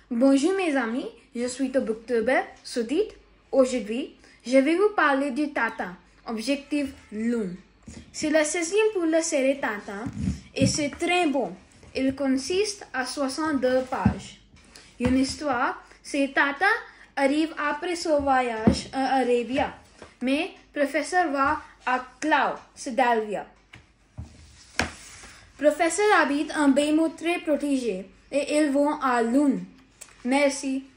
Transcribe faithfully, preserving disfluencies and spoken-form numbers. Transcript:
Bonjour mes amis, je suis ton booktuber Sudit. Aujourd'hui, je vais vous parler du Tintin, objectif Lune. C'est la seizième pour la série Tintin et c'est très bon. Il consiste à soixante-deux pages. Une histoire, c'est Tintin arrive après son voyage en Arabie, mais professeur va à Clau, c'est Dalvia. Professeur habite un bateau très protégé et ils vont à Lune. Merci.